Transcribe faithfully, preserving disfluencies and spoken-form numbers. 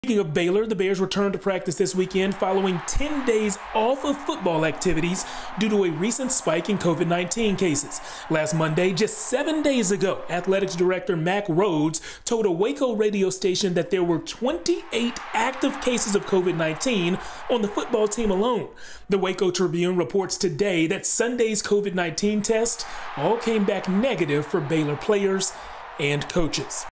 Speaking of Baylor, the Bears returned to practice this weekend following ten days off of football activities due to a recent spike in COVID nineteen cases. Last Monday, just seven days ago, Athletics Director Mack Rhodes told a Waco radio station that there were twenty-eight active cases of COVID nineteen on the football team alone. The Waco Tribune reports today that Sunday's COVID nineteen test all came back negative for Baylor players and coaches.